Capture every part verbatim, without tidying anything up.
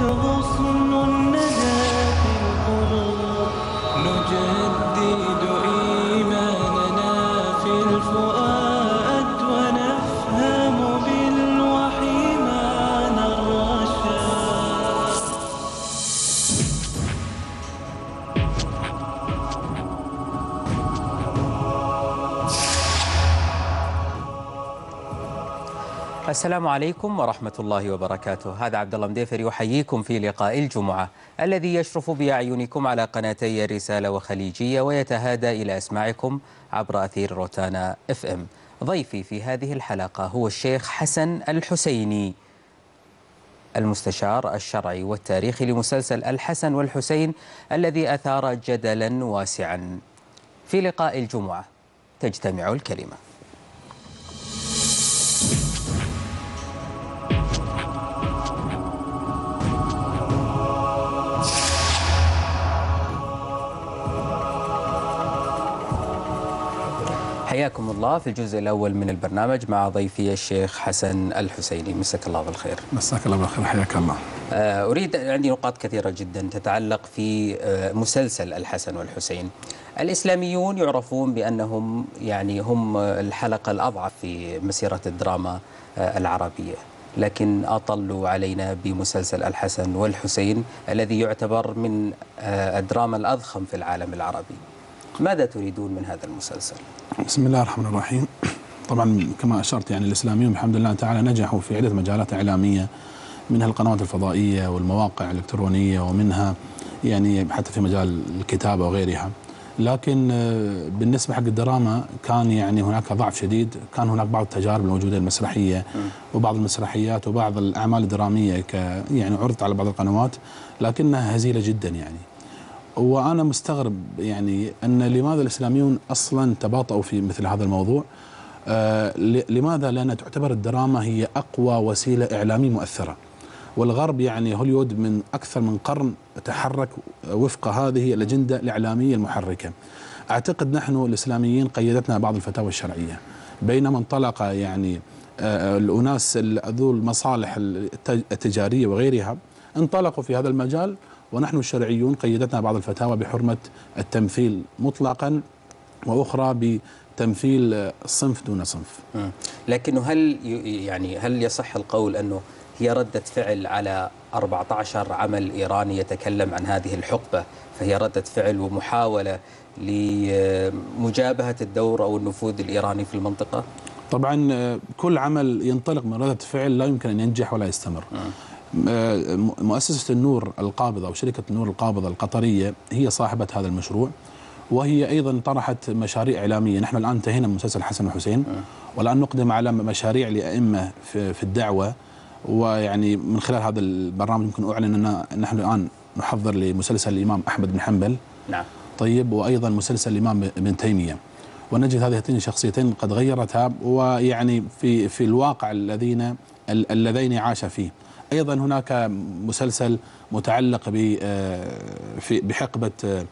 غصن الندى في القلوب نجدد إيماننا في الفؤاد ونفهم بالوحي معنى الرشاد. السلام عليكم ورحمة الله وبركاته. هذا عبد الله مديفر يحييكم في لقاء الجمعة الذي يشرف بأعينكم على قناتي الرسالة وخليجية ويتهادى إلى أسماعكم عبر أثير روتانا اف ام. ضيفي في هذه الحلقة هو الشيخ حسن الحسيني، المستشار الشرعي والتاريخي لمسلسل الحسن والحسين الذي أثار جدلا واسعا. في لقاء الجمعة تجتمع الكلمة. حياكم الله في الجزء الأول من البرنامج مع ضيفي الشيخ حسن الحسيني. مساك الله بالخير. مساك الله بالخير، حياك الله. أريد، عندي نقاط كثيرة جدا تتعلق في مسلسل الحسن والحسين. الإسلاميون يعرفون بأنهم يعني هم الحلقة الأضعف في مسيرة الدراما العربية، لكن أطلوا علينا بمسلسل الحسن والحسين الذي يعتبر من الدراما الأضخم في العالم العربي. ماذا تريدون من هذا المسلسل؟ بسم الله الرحمن الرحيم. طبعا كما أشرت يعني الإسلاميون بحمد الله تعالى نجحوا في عدة مجالات إعلامية، منها القنوات الفضائية والمواقع الإلكترونية، ومنها يعني حتى في مجال الكتابة وغيرها. لكن بالنسبة حق الدراما كان يعني هناك ضعف شديد. كان هناك بعض التجارب الموجودة المسرحية وبعض المسرحيات وبعض الأعمال الدرامية ك يعني عرضت على بعض القنوات لكنها هزيلة جدا يعني. وأنا مستغرب يعني أن لماذا الإسلاميون أصلا تباطؤوا في مثل هذا الموضوع. آه لماذا؟ لأن تعتبر الدراما هي أقوى وسيلة إعلامية مؤثرة، والغرب يعني هوليوود من أكثر من قرن تحرك وفق هذه الأجندة الإعلامية المحركة. أعتقد نحن الإسلاميين قيدتنا بعض الفتاوى الشرعية، بينما انطلق يعني آه الأناس ذو المصالح التجارية وغيرها انطلقوا في هذا المجال، ونحن الشرعيون قيدتنا بعض الفتاوى بحرمة التمثيل مطلقا، وأخرى بتمثيل صنف دون صنف. لكنه هل يعني هل يصح القول أنه هي ردة فعل على أربعة عشر عمل إيراني يتكلم عن هذه الحقبة، فهي ردة فعل ومحاولة لمجابهة الدور أو النفوذ الإيراني في المنطقة؟ طبعا كل عمل ينطلق من ردة فعل لا يمكن أن ينجح ولا يستمر. م. مؤسسة النور القابضة أو شركة النور القابضة القطرية هي صاحبة هذا المشروع، وهي أيضا طرحت مشاريع إعلامية. نحن الآن انتهينا من مسلسل الحسن والحسين، والآن نقدم على مشاريع لأئمة في الدعوة، ويعني من خلال هذا البرنامج يمكن أعلن أن نحن الآن نحضر لمسلسل الإمام أحمد بن حنبل. نعم. طيب، وأيضا مسلسل الإمام ابن تيمية، ونجد هذين الشخصيتين قد غيرتها ويعني في في الواقع الذين اللذين عاش فيه. أيضا هناك مسلسل متعلق بحقبة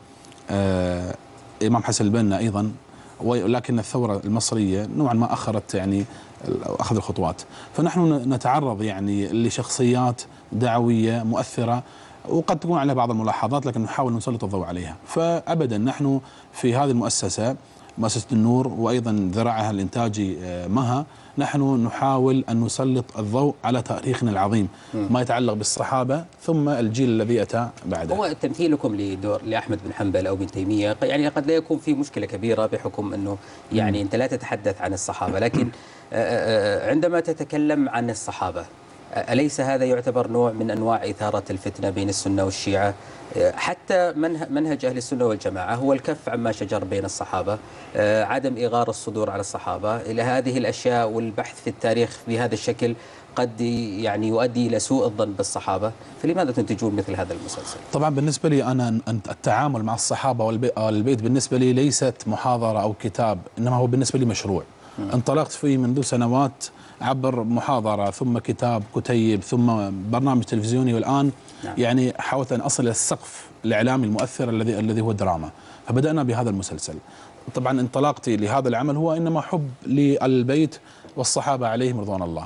إمام حسن البنا أيضا، ولكن الثورة المصرية نوعا ما أخرت يعني أخذ الخطوات. فنحن نتعرض يعني لشخصيات دعوية مؤثرة، وقد تكون عليها بعض الملاحظات لكن نحاول نسلط الضوء عليها. فأبدا نحن في هذه المؤسسة، مؤسسة النور وأيضا ذراعها الإنتاجي مها، نحن نحاول أن نسلط الضوء على تاريخنا العظيم، ما يتعلق بالصحابة ثم الجيل الذي أتى بعده. هو تمثيلكم لدور لأحمد بن حنبل أو بن تيمية يعني قد لا يكون في مشكلة كبيرة بحكم أنه يعني م. أنت لا تتحدث عن الصحابة، لكن عندما تتكلم عن الصحابة أليس هذا يعتبر نوع من أنواع إثارة الفتنة بين السنة والشيعة؟ حتى منهج أهل السنة والجماعة هو الكف عما شجر بين الصحابة، عدم إغار الصدور على الصحابة. إلى هذه الأشياء والبحث في التاريخ بهذا الشكل قد يعني يؤدي إلى سوء الظن بالصحابة، فلماذا تنتجون مثل هذا المسلسل؟ طبعا بالنسبة لي أنا التعامل مع الصحابة والبيت بالنسبة لي ليست محاضرة أو كتاب، إنما هو بالنسبة لي مشروع. م. انطلقت فيه منذ سنوات عبر محاضرة ثم كتاب كتيب ثم برنامج تلفزيوني، والآن نعم. يعني حاولت أن أصل إلى السقف الإعلامي المؤثر الذي الذي هو الدراما. فبدأنا بهذا المسلسل. طبعا انطلاقتي لهذا العمل هو إنما حب للبيت والصحابة عليهم رضوان الله.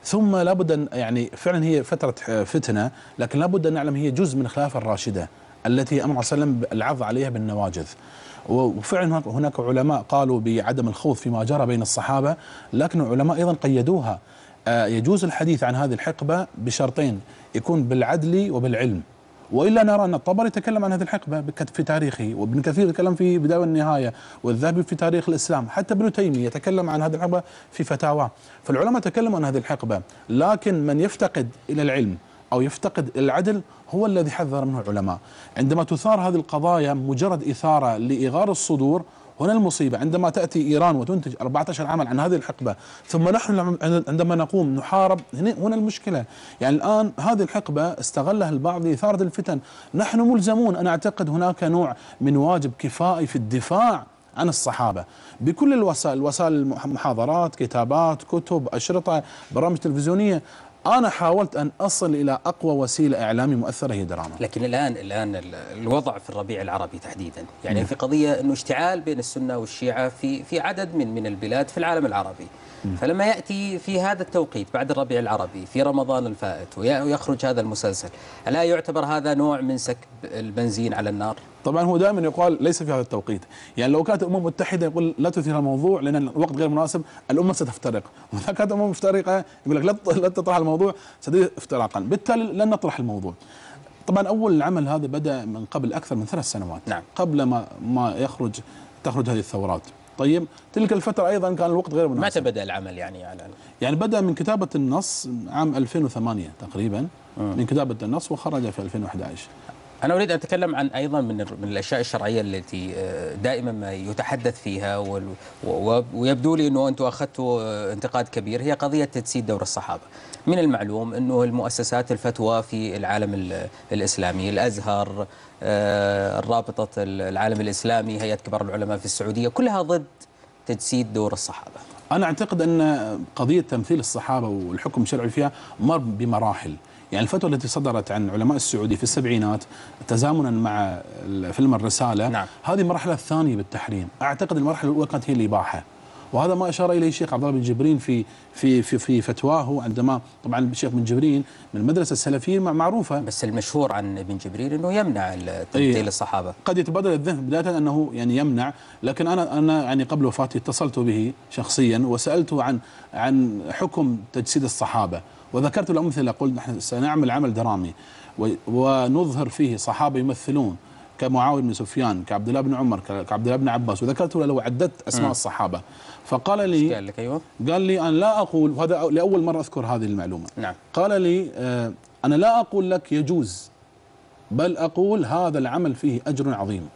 ثم لابد أن يعني فعلا هي فترة فتنة، لكن لابد أن نعلم هي جزء من الخلافة الراشدة التي أمر صلى الله عليه وسلم العض عليها بالنواجذ. وفعلا هناك علماء قالوا بعدم الخوض فيما جرى بين الصحابة، لكن العلماء أيضا قيدوها. يجوز الحديث عن هذه الحقبة بشرطين، يكون بالعدل وبالعلم، والا نرى ان الطبري تكلم عن هذه الحقبه في تاريخه، وابن كثير تكلم في بدايه والنهايه، والذهبي في تاريخ الاسلام، حتى ابن تيميه يتكلم عن هذه الحقبه في فتاواه. فالعلماء تكلموا عن هذه الحقبه، لكن من يفتقد الى العلم او يفتقد العدل هو الذي حذر منه العلماء. عندما تثار هذه القضايا مجرد اثاره لاغار الصدور، هنا المصيبة. عندما تأتي إيران وتنتج أربعة عشر عاما عن هذه الحقبة، ثم نحن عندما نقوم نحارب، هنا المشكلة. يعني الآن هذه الحقبة استغلها البعض لإثارة الفتن، نحن ملزمون. أنا أعتقد هناك نوع من واجب كفائي في الدفاع عن الصحابة بكل الوسائل، وسائل المحاضرات، كتابات، كتب، أشرطة، برامج تلفزيونية. أنا حاولت أن أصل إلى أقوى وسيلة إعلامية مؤثرة هي دراما. لكن الآن الآن الوضع في الربيع العربي تحديدا، يعني في قضية إنه اشتعال بين السنة والشيعة في في عدد من من البلاد في العالم العربي. فلما يأتي في هذا التوقيت بعد الربيع العربي في رمضان الفائت ويخرج هذا المسلسل، ألا يعتبر هذا نوع من سكب البنزين على النار؟ طبعا هو دائما يقال ليس في هذا التوقيت، يعني لو كانت الأمم المتحدة يقول لا تثير الموضوع لأن الوقت غير مناسب، الأمة ستفترق، وإذا كانت الأمم مفترقة يقول لك لا تطرح الموضوع، ستزيد افتراقا، بالتالي لن نطرح الموضوع. طبعا أول العمل هذا بدأ من قبل أكثر من ثلاث سنوات، نعم. قبل ما ما يخرج تخرج هذه الثورات. طيب تلك الفترة أيضا كان الوقت غير مناسب. متى بدأ العمل يعني على يعني بدأ من كتابة النص عام ألفين وثمانية تقريبا، من كتابة النص، وخرج في ألفين وأحد عشر. أنا أريد أن أتكلم عن أيضا من من الأشياء الشرعية التي دائما ما يتحدث فيها، ويبدو لي أنه أنتم أخذتوا انتقاد كبير، هي قضية تجسيد دور الصحابة. من المعلوم أنه المؤسسات الفتوى في العالم الإسلامي، الأزهر، الرابطة العالم الإسلامي، هيئة كبار العلماء في السعودية، كلها ضد تجسيد دور الصحابة. أنا أعتقد أن قضية تمثيل الصحابة والحكم الشرعي فيها مر بمراحل. يعني الفتوى التي صدرت عن علماء السعودية في السبعينات تزامنا مع فيلم الرسالة، نعم. هذه المرحلة الثانية بالتحريم. أعتقد المرحلة الأولى كانت هي الإباحة، وهذا ما أشار إليه الشيخ عبد الله بن جبرين في في في في فتواه، عندما طبعا الشيخ بن جبرين من المدرسة السلفية معروفة. بس المشهور عن ابن جبرين أنه يمنع تمثيل أيه. الصحابة. قد يتبادل الذهن بداية أنه يعني يمنع، لكن أنا أنا يعني قبل وفاته اتصلت به شخصيا وسألته عن عن حكم تجسيد الصحابة، وذكرت له أمثلة، قلت نحن سنعمل عمل درامي ونظهر فيه صحابة يمثلون كمعاوية بن سفيان، كعبد الله بن عمر، كعبد الله بن عباس، وذكرت له لو عددت أسماء م. الصحابة. فقال لي قال لك أيوة؟ قال لي أنا لا أقول، وهذا لأول مرة أذكر هذه المعلومة. نعم. قال لي آه أنا لا أقول لك يجوز، بل أقول هذا العمل فيه أجر عظيم.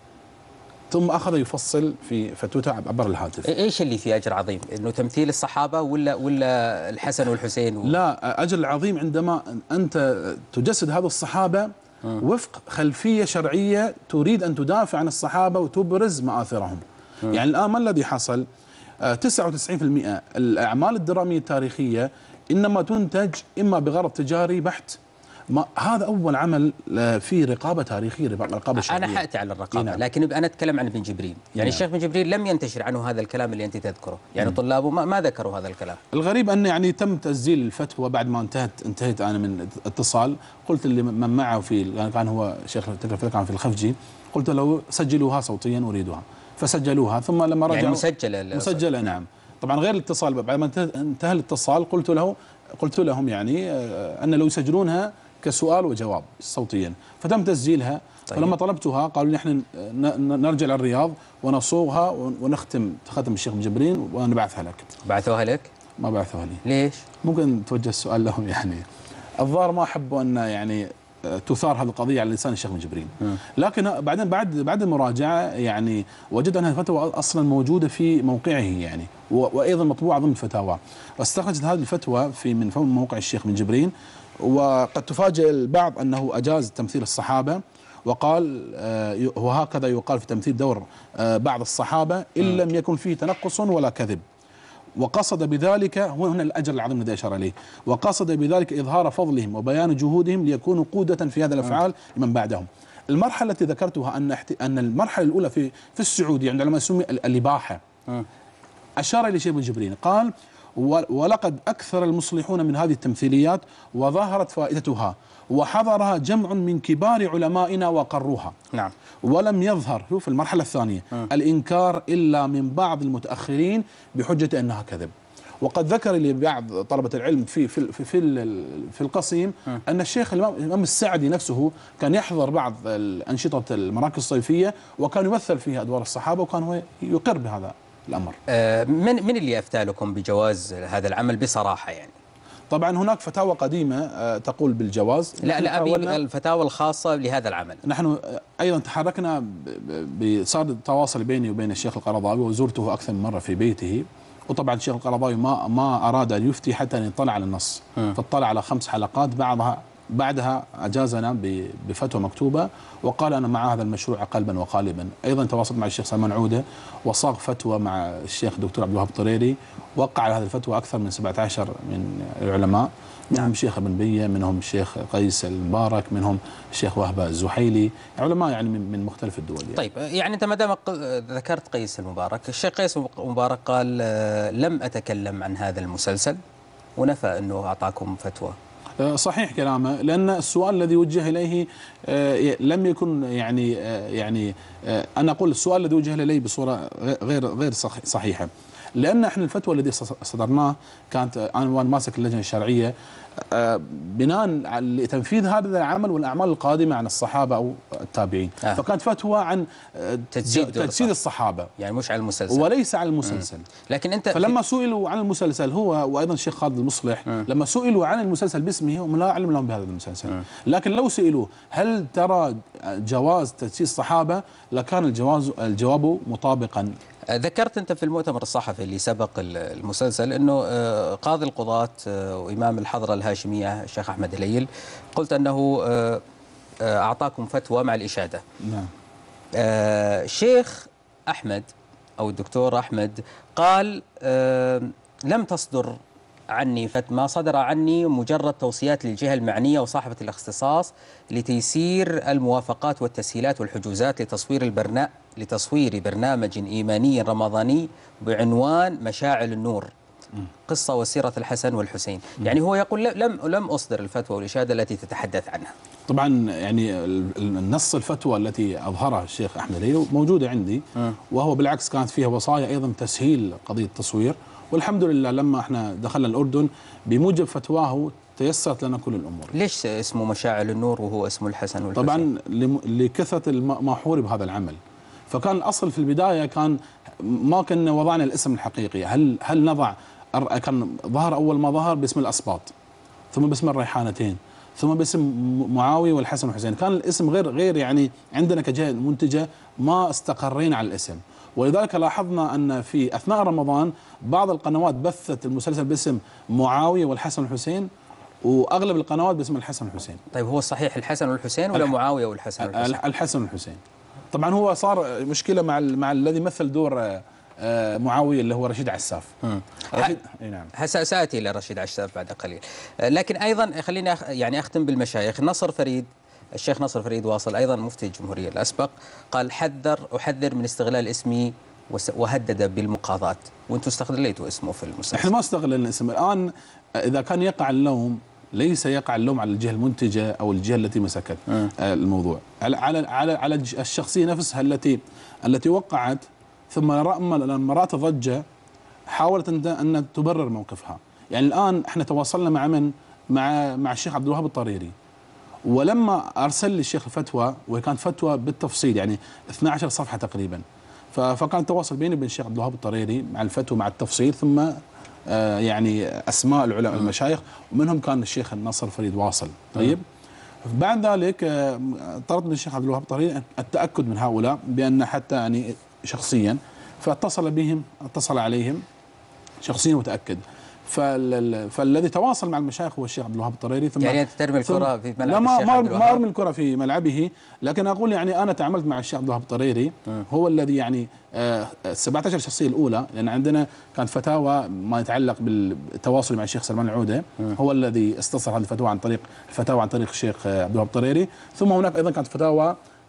ثم أخذ يفصل في فتوته عبر الهاتف. إيش اللي فيه أجر عظيم؟ إنه تمثيل الصحابة ولا ولا الحسن والحسين؟ و... لا، أجر العظيم عندما أنت تجسد هذا الصحابة وفق خلفية شرعية تريد أن تدافع عن الصحابة وتبرز مآثرهم. م. يعني الآن ما الذي حصل؟ تسعة وتسعين بالمئة الأعمال الدرامية التاريخية إنما تنتج إما بغرض تجاري بحت. ما هذا أول عمل فيه رقابة تاريخية، رقابة شرعية. أنا حأتي على الرقابة، نعم. لكن أنا أتكلم عن ابن جبرين. يعني نعم. الشيخ ابن جبرين لم ينتشر عنه هذا الكلام اللي أنت تذكره، يعني نعم. طلابه ما, ما ذكروا هذا الكلام. الغريب أن يعني تم تسجيل الفتوى بعد ما انتهت انتهيت أنا من اتصال، قلت اللي من معه في كان هو شيخ كان في الخفجي، قلت له سجلوها صوتيا أريدها، فسجلوها. ثم لما رجعوا يعني مسجلة مسجلة نعم. طبعا غير الاتصال، بعد ما انتهى الاتصال قلت له قلت لهم يعني أن لو يسجلونها كسؤال وجواب صوتيا، فتم تسجيلها. طيب. فلما طلبتها قالوا نحن نرجع للرياض ونصوغها ونختم ختم الشيخ بن جبرين ونبعثها لك. بعثوها لك؟ ما بعثوها لي. ليش؟ ممكن توجه السؤال لهم، يعني الظاهر ما احبوا ان يعني تثار هذه القضيه على لسان الشيخ بن جبرين. م. لكن بعدين بعد بعد المراجعه يعني وجد ان الفتوى اصلا موجوده في موقعه، يعني وايضا مطبوعه ضمن فتاوى. واستخرجت هذه الفتوى في من موقع الشيخ بن جبرين. وقد تفاجئ البعض أنه أجاز تمثيل الصحابة، وقال آه وهكذا يقال في تمثيل دور آه بعض الصحابة إن لم يكن فيه تنقص ولا كذب. وقصد بذلك، هو هنا الأجر العظيم الذي أشار إليه، وقصد بذلك إظهار فضلهم وبيان جهودهم ليكونوا قودة في هذه الأفعال لمن بعدهم. المرحلة التي ذكرتها أن أن المرحلة الأولى في في السعودية عند علماء السنة الإباحة، أشار إلى شيخ بن جبرين قال ولقد أكثر المصلحون من هذه التمثيليات وظهرت فائدتها وحضرها جمع من كبار علمائنا وقروها. نعم. ولم يظهر في المرحلة الثانية م. الإنكار إلا من بعض المتأخرين بحجة أنها كذب. وقد ذكر لي بعض طلبة العلم في في في في, في القصيم م. أن الشيخ الإمام السعدي نفسه كان يحضر بعض الأنشطة المراكز الصيفية وكان يمثل فيها أدوار الصحابة وكان هو يقر بهذا الأمر. آه من من اللي أفتى لكم بجواز هذا العمل بصراحة يعني؟ طبعا هناك فتاوى قديمة تقول بالجواز. لا لا أبي الفتاوى الخاصة لهذا العمل. نحن أيضا تحركنا، صار تواصل بيني وبين الشيخ القرضاوي وزرته أكثر من مرة في بيته، وطبعا الشيخ القرضاوي ما ما أراد أن يفتي حتى أن يطلع على النص، فاطلع على خمس حلقات، بعضها بعدها أجازنا بفتوى مكتوبة وقال أنا مع هذا المشروع قلبا وقالبا. أيضا تواصلت مع الشيخ سلمان عودة وصاغ فتوى مع الشيخ دكتور عبد الوهاب الطريري، وقع على هذه الفتوى أكثر من سبعة عشر من العلماء، منهم الشيخ ابن بية، منهم الشيخ قيس المبارك، منهم الشيخ وهبة الزحيلي، علماء يعني من مختلف الدول يعني. طيب يعني أنت ما دام ذكرت قيس المبارك، الشيخ قيس المبارك قال لم أتكلم عن هذا المسلسل ونفى أنه أعطاكم فتوى. صحيح كلامه، لأن السؤال الذي وجه إليه لم يكن يعني يعني أنا أقول السؤال الذي وجه إليه بصورة غير غير صحيحة، لأن احنا الفتوى الذي صدرناه كانت عنوان ماسك اللجنة الشرعية بناء على تنفيذ هذا العمل والأعمال القادمة عن الصحابة أو التابعين. آه. فكانت فتوى عن تجسيد, تجسيد الصحابة، يعني مش على المسلسل وليس على المسلسل. مم. لكن أنت فلما سئلوا عن المسلسل هو وأيضا الشيخ خالد المصلح مم. لما سئلوا عن المسلسل باسمه هم لا علم لهم بهذا المسلسل. مم. لكن لو سئلوا هل ترى جواز تجسيد الصحابة لكان الجواز الجواب مطابقا. ذكرت أنت في المؤتمر الصحفي اللي سبق المسلسل أنه قاضي القضاة وإمام الحضرة الهاشمية الشيخ أحمد هليل قلت أنه أعطاكم فتوى مع الإشادة. نعم. الشيخ أحمد أو الدكتور أحمد قال لم تصدر عني ما صدر عني مجرد توصيات للجهة المعنية وصاحبة الاختصاص لتيسير الموافقات والتسهيلات والحجوزات لتصوير البرنامج لتصوير برنامج إيماني رمضاني بعنوان مشاعل النور، قصة وسيرة الحسن والحسين. يعني هو يقول لم لم أصدر الفتوى والإشادة التي تتحدث عنها. طبعا يعني النص الفتوى التي أظهرها الشيخ أحمد هليل موجودة عندي، وهو بالعكس كانت فيها وصايا أيضا تسهيل قضية التصوير، والحمد لله لما احنا دخلنا الأردن بموجب فتواه تيسرت لنا كل الأمور. ليش اسمه مشاعل النور وهو اسمه الحسن والحسين؟ طبعا لكثرة ما حورب هذا العمل، فكان الأصل في البداية كان ما كنا وضعنا الاسم الحقيقي، هل هل نضع، كان ظهر أول ما ظهر باسم الأسباط، ثم باسم الريحانتين، ثم باسم معاوية والحسن والحسين، كان الاسم غير غير يعني عندنا كجهة منتجة ما استقرينا على الاسم، ولذلك لاحظنا أن في أثناء رمضان بعض القنوات بثت المسلسل باسم معاوية والحسن والحسين، وأغلب القنوات باسم الحسن والحسين. طيب هو صحيح الحسن والحسين ولا معاوية والحسن والحسين؟ الحسن والحسين. طبعا هو صار مشكلة مع مع الذي مثل دور معاوية اللي هو رشيد عساف. رشيد نعم. سأتي إلى رشيد عساف بعد قليل، لكن أيضا خليني يعني أختم بالمشايخ. نصر فريد، الشيخ نصر فريد واصل أيضا مفتي الجمهورية الأسبق، قال حذر أحذر من استغلال اسمي وهدد بالمقاضاة، وأنتم استغليتوا اسمه في المسلسل. احنا ما استغللنا اسمه. الآن إذا كان يقع اللوم ليس يقع اللوم على الجهة المنتجة أو الجهة التي مسكت م. الموضوع، على على على على الشخصية نفسها التي التي وقعت، ثم لما رأت ضجة حاولت أن تبرر موقفها. يعني الآن احنا تواصلنا مع من مع مع الشيخ عبد الوهاب الطريري، ولما أرسل لي الشيخ الفتوى وهي كانت فتوى بالتفصيل يعني اثنتي عشرة صفحة تقريبا، فكان التواصل بيني وبين الشيخ عبد الوهاب الطريري مع الفتوى مع التفصيل، ثم آه يعني أسماء العلماء المشايخ، ومنهم كان الشيخ نصر فريد واصل. طيب بعد ذلك آه طلبت من الشيخ عبد الوهاب الطريري التأكد من هؤلاء بأن حتى يعني شخصيا، فاتصل بهم اتصل عليهم شخصيا وتأكد. فالذي تواصل مع المشايخ هو الشيخ عبد الوهاب الطريري. ثم يعني انت ترمي الكره في ملعب لا الشيخ عبد الوهاب؟ ما ارمي الكره في ملعبه، لكن اقول يعني انا تعاملت مع الشيخ عبد الوهاب الطريري، هو الذي يعني آه سبعة عشر شخصيه الاولى، لان عندنا كانت فتاوى ما يتعلق بالتواصل مع الشيخ سلمان العوده، هو الذي استصدر هذه الفتوى عن طريق الفتاوى عن طريق الشيخ عبد الوهاب الطريري. ثم هناك ايضا كانت فتاوى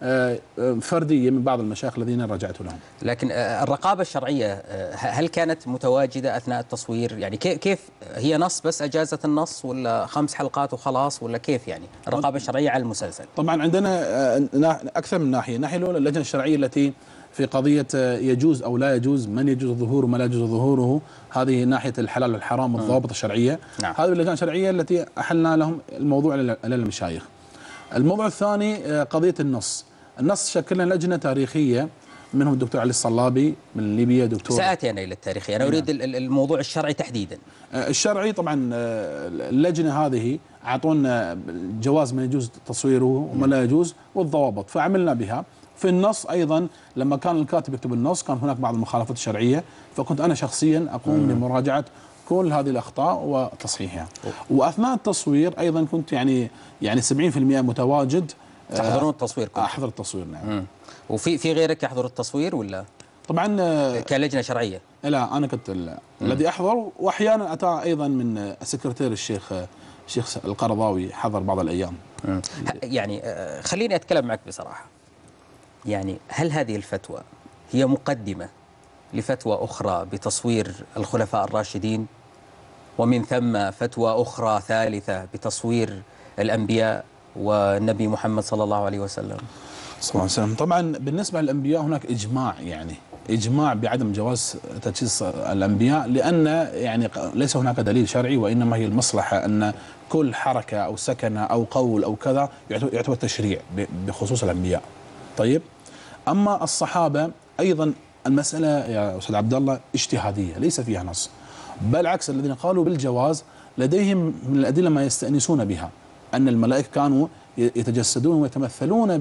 فرديه من بعض المشايخ الذين راجعت لهم. لكن الرقابه الشرعيه هل كانت متواجده اثناء التصوير؟ يعني كيف هي نص بس اجازت النص، ولا خمس حلقات وخلاص، ولا كيف يعني الرقابه الشرعيه على المسلسل؟ طبعا عندنا اكثر من ناحيه، الناحيه الاولى اللجنه الشرعيه التي في قضيه يجوز او لا يجوز، من يجوز ظهوره وما لا يجوز ظهوره، هذه ناحيه الحلال والحرام والضوابط الشرعيه. نعم. هذه اللجنه الشرعيه التي احلنا لهم الموضوع للمشايخ. الموضوع الثاني قضيه النص. النص شكلنا لجنه تاريخيه منهم الدكتور علي الصلابي من ليبيا، دكتور سآتي أنا إلى التاريخي، أنا أريد نعم. الموضوع الشرعي تحديدا. الشرعي طبعا اللجنة هذه أعطونا جواز ما يجوز تصويره وما لا يجوز والضوابط، فعملنا بها. في النص أيضا لما كان الكاتب يكتب النص كان هناك بعض المخالفات الشرعية، فكنت أنا شخصيا أقوم بمراجعة كل هذه الأخطاء وتصحيحها. وأثناء التصوير أيضا كنت يعني يعني سبعين بالمئة متواجد. تحضرون التصوير كنت؟ أحضر التصوير نعم. مم. وفي في غيرك يحضر التصوير ولا؟ طبعا كلجنة شرعية؟ لا أنا كنت الذي أحضر، وأحيانا أتى أيضا من السكرتير الشيخ الشيخ القرضاوي حضر بعض الأيام. مم. يعني خليني أتكلم معك بصراحة، يعني هل هذه الفتوى هي مقدمة لفتوى أخرى بتصوير الخلفاء الراشدين، ومن ثم فتوى أخرى ثالثة بتصوير الأنبياء والنبي محمد صلى الله عليه وسلم؟ صلى الله عليه وسلم. طبعا بالنسبة للأنبياء هناك إجماع، يعني إجماع بعدم جواز تجسيس الأنبياء، لأن يعني ليس هناك دليل شرعي، وإنما هي المصلحة أن كل حركة أو سكنة أو قول أو كذا يعتبر تشريع بخصوص الأنبياء. طيب، أما الصحابة أيضا المسألة يا أستاذ عبد الله اجتهادية ليس فيها نص، بل عكس الذين قالوا بالجواز لديهم من الأدلة ما يستأنسون بها، أن الملائكة كانوا يتجسدون ويتمثلون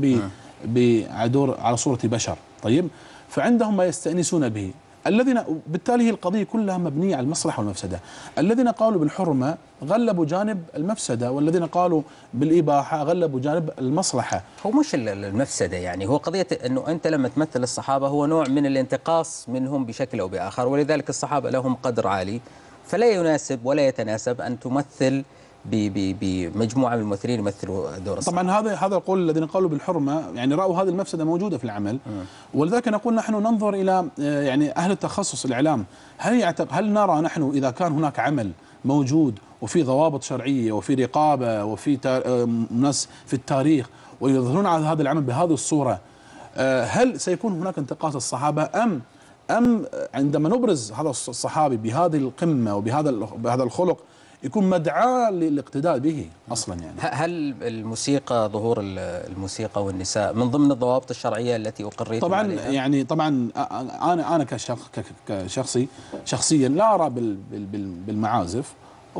بعدور على صورة بشر. طيب، فعندهم ما يستأنسون به، الذين بالتالي هي القضية كلها مبنية على المصلحة والمفسدة. الذين قالوا بالحرمة غلبوا جانب المفسدة، والذين قالوا بالإباحة غلبوا جانب المصلحة. هو مش المفسدة، يعني هو قضية أنه أنت لما تمثل الصحابة هو نوع من الانتقاص منهم بشكل أو بآخر، ولذلك الصحابة لهم قدر عالي، فلا يناسب ولا يتناسب أن تمثل بمجموعة من الممثلين يمثلوا دور الصحابة. طبعا هذا هذا القول الذين قالوا بالحرمة يعني رأوا هذه المفسدة موجودة في العمل، ولذلك نقول نحن ننظر إلى يعني أهل التخصص الإعلام، هل يعتق هل نرى نحن إذا كان هناك عمل موجود وفي ضوابط شرعية وفي رقابة وفي ناس في التاريخ ويظهرون على هذا العمل بهذه الصورة، هل سيكون هناك انتقاص الصحابة، أم أم عندما نبرز هذا الصحابي بهذه القمة وبهذا بهذا الخلق يكون مدعاة للاقتداء به أصلا؟ يعني هل الموسيقى، ظهور الموسيقى والنساء من ضمن الضوابط الشرعية التي أقريتم طبعا عليها؟ يعني طبعا أنا أنا كشخصي شخصيا لا أرى بالمعازف،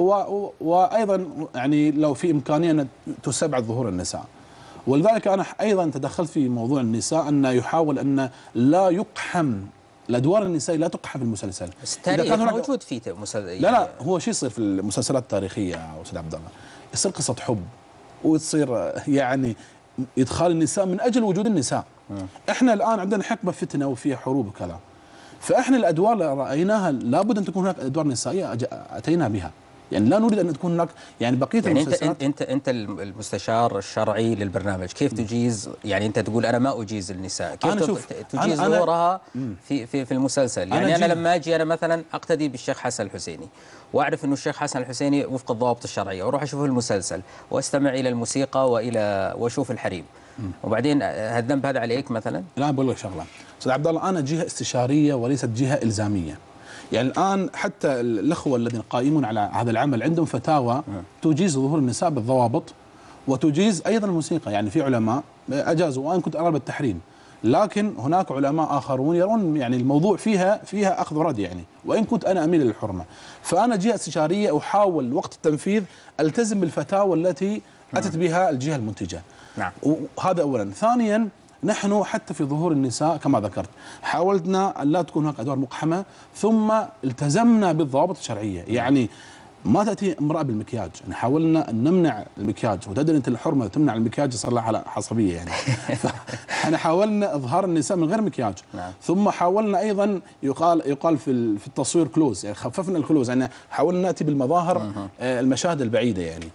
وأيضا يعني لو في إمكانية أن تسبع ظهور النساء، ولذلك أنا أيضا تدخلت في موضوع النساء، أن يحاول أن لا يقحم الادوار النسائيه، لا تقحم في المسلسل. التاريخ موجود في مسلسل، لا لا هو شيء يصير في المسلسلات التاريخيه يا استاذ عبد الله، يصير قصه حب وتصير يعني ادخال النساء من اجل وجود النساء. م. احنا الان عندنا حقبه فتنه وفيها حروب وكذا، فاحنا الادوار اللي رايناها لابد ان تكون هناك ادوار نسائيه اتينا بها، يعني لا نريد ان تكون هناك يعني بقيه يعني المسلسلات. انت انت انت المستشار الشرعي للبرنامج، كيف تجيز؟ يعني انت تقول انا ما اجيز النساء، كيف أنا تجيز ظهورها في في في المسلسل؟ يعني انا, أنا لما اجي انا مثلا اقتدي بالشيخ حسن الحسيني، واعرف انه الشيخ حسن الحسيني وفق الضوابط الشرعيه، واروح اشوفه المسلسل واستمع الى الموسيقى والى واشوف الحريم، وبعدين هالذنب هذا عليك مثلا؟ لا، بقول لك شغله استاذ عبد الله، انا جهه استشاريه وليست جهه الزاميه. يعني الآن حتى الأخوة الذين قائمون على هذا العمل عندهم فتاوى تجيز ظهور النساء بالضوابط وتجيز أيضا الموسيقى، يعني في علماء أجازوا، وأنا كنت أرى بالتحريم، لكن هناك علماء آخرون يرون يعني الموضوع فيها فيها أخذ ورد، يعني وإن كنت أنا أميل للحرمة. فأنا جهة استشارية أحاول وقت التنفيذ ألتزم بالفتاوى التي أتت بها الجهة المنتجة. نعم. وهذا أولا. ثانيا، نحن حتى في ظهور النساء كما ذكرت حاولنا أن لا تكون هناك أدوار مقحمة، ثم التزمنا بالضوابط الشرعية. يعني ما تأتي امرأة بالمكياج، يعني حاولنا أن نمنع المكياج، وتدري أنت الحرمة تمنع المكياج صار لها على حصبية يعني. احنا حاولنا إظهار النساء من غير مكياج. نعم. ثم حاولنا أيضا يقال يقال في في التصوير كلوز، يعني خففنا الكلوز، يعني حاولنا نأتي بالمظاهر المشاهد البعيدة يعني.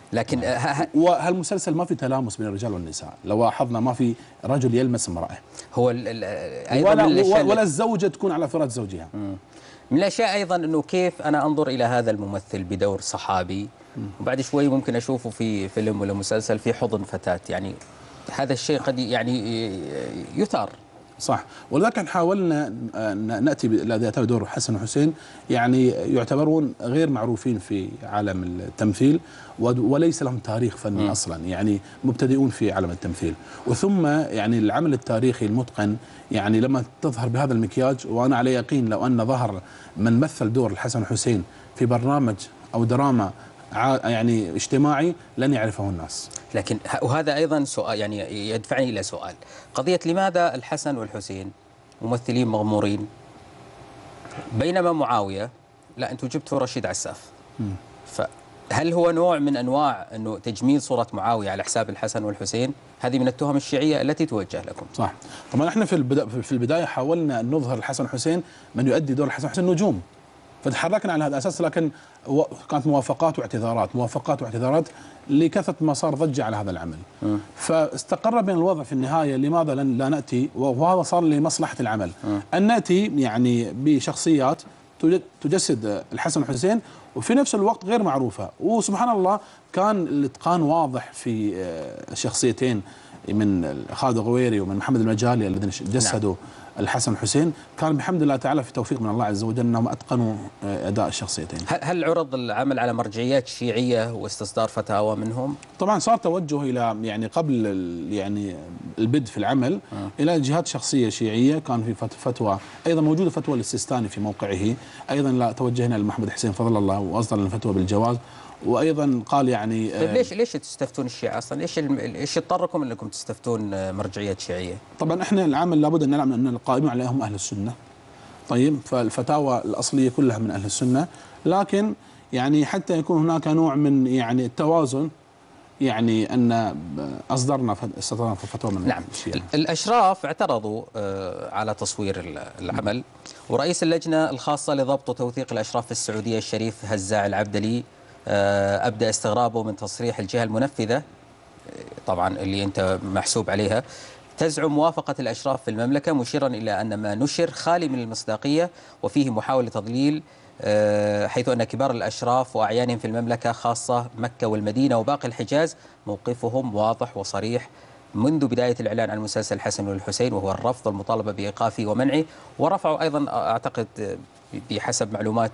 لكن ه- ه- وهالمسلسل ما في تلامس بين الرجال والنساء، لو لاحظنا ما في رجل يلمس امرأة، هو ال- ال- أيضا ولا من الأشياء ولا الزوجة تكون على فراش زوجها. من الأشياء أيضا أنه كيف أنا أنظر إلى هذا الممثل بدور صحابي وبعد شوي ممكن أشوفه في فيلم ولا مسلسل في حضن فتاة، يعني هذا الشيء قد يعني يثار. صح، ولذلك حاولنا ناتي الذي اتى بدور حسن وحسين، يعني يعتبرون غير معروفين في عالم التمثيل وليس لهم تاريخ فني م. اصلا، يعني مبتدئون في عالم التمثيل، وثم يعني العمل التاريخي المتقن يعني لما تظهر بهذا المكياج، وانا على يقين لو ان ظهر من مثل دور الحسن وحسين في برنامج او دراما يعني اجتماعي لن يعرفه الناس. لكن وهذا ايضا سؤال يعني يدفعني الى سؤال، قضيه لماذا الحسن والحسين ممثلين مغمورين بينما معاويه لا انتم جبتوا رشيد عساف؟ م. فهل هو نوع من انواع انه تجميل صوره معاويه على حساب الحسن والحسين؟ هذه من التهم الشيعيه التي توجه لكم. صح، طبعا احنا في البدايه في البدايه حاولنا ان نظهر الحسن والحسين من يؤدي دور الحسن والحسين نجوم، فتحركنا على هذا الاساس، لكن كانت موافقات واعتذارات موافقات واعتذارات لكثره ما صار ضجه على هذا العمل. م. فاستقر بين الوضع في النهايه لماذا لا ناتي، وهذا صار لمصلحه العمل، م. ان ناتي يعني بشخصيات تجسد الحسن والحسين وفي نفس الوقت غير معروفه، وسبحان الله كان الاتقان واضح في الشخصيتين من خالد الغويري ومن محمد المجالي الذين جسدوا نعم. الحسن والحسين، كان بحمد الله تعالى في توفيق من الله عز وجل انهم اتقنوا اداء الشخصيتين. هل عرض العمل على مرجعيات شيعيه واستصدار فتاوى منهم؟ طبعا صار توجه الى يعني قبل يعني البدء في العمل آه. الى جهات شخصيه شيعيه، كان في فتوى ايضا موجوده فتوى للسيستاني في موقعه، ايضا لا توجهنا لمحمد حسين فضل الله واصدر لنا فتوى بالجواز، وايضا قال يعني طيب ليش ليش تستفتون الشيعة اصلا؟ ايش ايش اضطركم انكم تستفتون مرجعيات شيعيه؟ طبعا احنا العمل لابد ان نعلم ان القائمين عليهم اهل السنه. طيب فالفتاوى الاصليه كلها من اهل السنه، لكن يعني حتى يكون هناك نوع من يعني التوازن، يعني ان اصدرنا استطرنا فتوى من نعم. الشيعة. الاشراف اعترضوا على تصوير العمل، ورئيس اللجنه الخاصه لضبط وتوثيق الاشراف في السعوديه الشريف هزاع العبدلي أبدأ استغرابه من تصريح الجهة المنفذة طبعا اللي أنت محسوب عليها تزعم موافقة الأشراف في المملكة، مشيرا إلى أن ما نشر خالي من المصداقية وفيه محاولة تضليل، حيث أن كبار الأشراف وأعيانهم في المملكة خاصة مكة والمدينة وباقي الحجاز موقفهم واضح وصريح منذ بداية الإعلان عن مسلسل الحسن والحسين، وهو الرفض والمطالبة بإيقافه ومنعه، ورفعوا أيضا أعتقد بحسب معلومات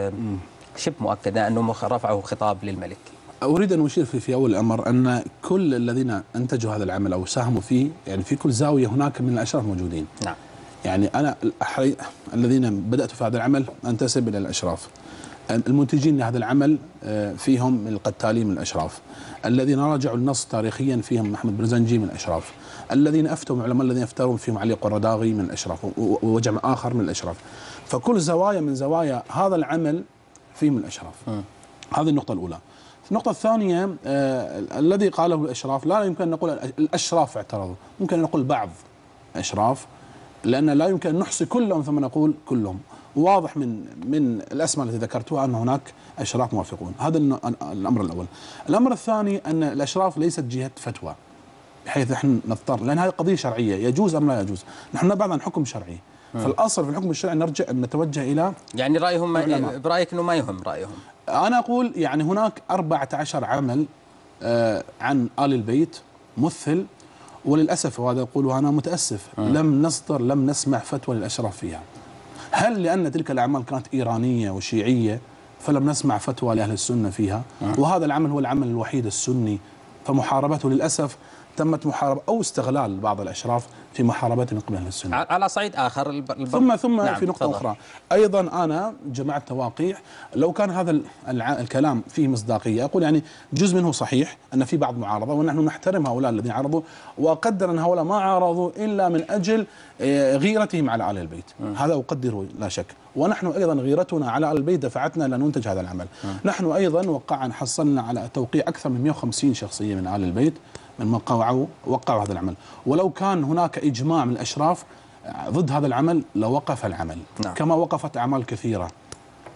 شبه مؤكدة أنه رفعوا خطاب للملك. أريد أن أشير في, في أول الأمر أن كل الذين أنتجوا هذا العمل أو ساهموا فيه، يعني في كل زاوية هناك من الأشراف موجودين. نعم. يعني أنا الذين بدأت في هذا العمل أنتسب إلى الأشراف. المنتجين لهذا العمل فيهم من القتالين من الأشراف. الذين راجعوا النص تاريخيا فيهم محمد برزنجي من الأشراف. الذين أفتوا من العلماء الذين يفترون فيهم علي قرداغي من الأشراف وجمع آخر من الأشراف. فكل زوايا من زوايا هذا العمل فيه من الأشراف. م. هذه النقطة الأولى. النقطة الثانية آه الذي قاله الأشراف لا يمكن أن نقول الأشراف اعترضوا، ممكن أن نقول بعض الأشراف، لأن لا يمكن أن نحصي كلهم ثم نقول كلهم. واضح من من الأسماء التي ذكرتها أن هناك أشراف موافقون. هذا الأمر الأول. الأمر الثاني أن الأشراف ليست جهة فتوى بحيث نحن نضطر، لأن هذه قضية شرعية يجوز أم لا يجوز. نحن نبعد عن حكم شرعي، فالأصل في الحكم الشرعي نرجع نتوجه إلى يعني رأيهم ما برأيك أنه ما يهم رأيهم. أنا أقول يعني هناك أربعة عشر عمل آه عن آل البيت مثل، وللأسف وهذا أقوله أنا متأسف م. لم نصدر لم نسمع فتوى للأشراف فيها. هل لأن تلك الأعمال كانت إيرانية وشيعية فلم نسمع فتوى لأهل السنة فيها؟ م. وهذا العمل هو العمل الوحيد السني، فمحاربته للأسف تمت محاربة أو استغلال بعض الأشراف في محاربته من قبل أهل السنة. على صعيد آخر الب... ثم ثم نعم في نقطة فضل. أخرى أيضا أنا جمعت تواقيع، لو كان هذا الع... الكلام فيه مصداقية أقول يعني جزء منه صحيح أن في بعض معارضة، ونحن نحترم هؤلاء الذين عارضوا، وأقدر أن هؤلاء ما عارضوا إلا من أجل غيرتهم على آل البيت، م. هذا أقدره لا شك. ونحن أيضا غيرتنا على آل البيت دفعتنا لننتج هذا العمل. م. نحن أيضا وقعنا حصلنا على توقيع أكثر من مئة وخمسين شخصية من آل البيت من وقعوا وقعوا هذا العمل، ولو كان هناك إجماع من الأشراف ضد هذا العمل لوقف العمل. نعم. كما وقفت أعمال كثيرة.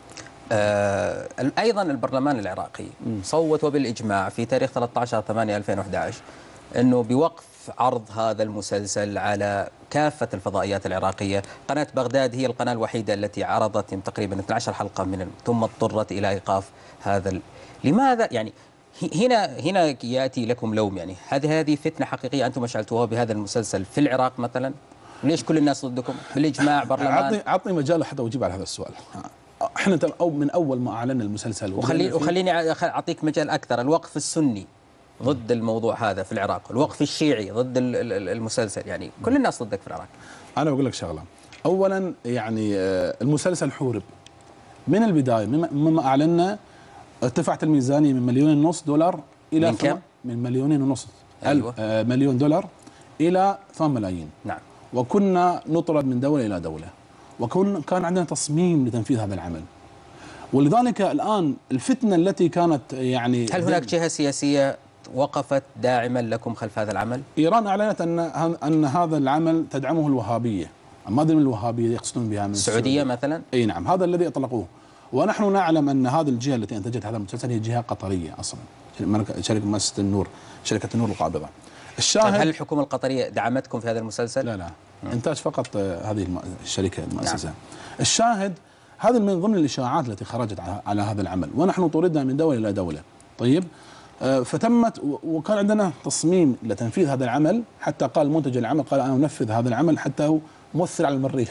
آه أيضا البرلمان العراقي صوت وبالإجماع في تاريخ ثلاثة عشر ثمانية ألفين وأحد عشر أنه بوقف عرض هذا المسلسل على كافة الفضائيات العراقية. قناة بغداد هي القناة الوحيدة التي عرضت تقريبا اثنتي عشرة حلقة منه، ثم اضطرت إلى إيقاف هذا ال... لماذا يعني هنا هنا يأتي لكم لوم؟ يعني هذه هذه فتنة حقيقية أنتم أشعلتوها بهذا المسلسل في العراق مثلا؟ ليش كل الناس ضدكم؟ بالإجماع برلمان. عطني عطني مجال حتى أجيب على هذا السؤال. احنا أو من اول ما اعلنا المسلسل وخلي وخليني اعطيك مجال اكثر. الوقف السني ضد الموضوع هذا في العراق، الوقف الشيعي ضد المسلسل، يعني كل الناس ضدك في العراق. انا بقول لك شغله، اولا يعني المسلسل حورب من البدايه، مما اعلنا ارتفعت الميزانيه من مليون ونص دولار الى من كم؟ من مليونين ونص. أيوة. مليون دولار الى ثمان ملايين. نعم. وكنا نطرد من دوله الى دوله، وكان كان عندنا تصميم لتنفيذ هذا العمل. ولذلك الآن الفتنة التي كانت يعني هل هناك جهة سياسية وقفت داعما لكم خلف هذا العمل؟ إيران أعلنت أن أن هذا العمل تدعمه الوهابية. ما أدري من الوهابية يقصدون بها من السعودية مثلا؟ أي نعم، هذا الذي أطلقوه. ونحن نعلم أن هذه الجهة التي أنتجت هذا المسلسل هي جهة قطرية أصلا، شركة مؤسسة النور، شركة النور القابضة. الشاهد هل الحكومة القطرية دعمتكم في هذا المسلسل؟ لا لا، م. إنتاج فقط هذه الشركة المؤسسة. نعم. الشاهد هذا من ضمن الإشاعات التي خرجت على هذا العمل، ونحن طردنا من دولة إلى دولة. طيب، فتمت وكان عندنا تصميم لتنفيذ هذا العمل، حتى قال منتج العمل قال أنا أنفذ هذا العمل حتى هو مؤثر على المريخ.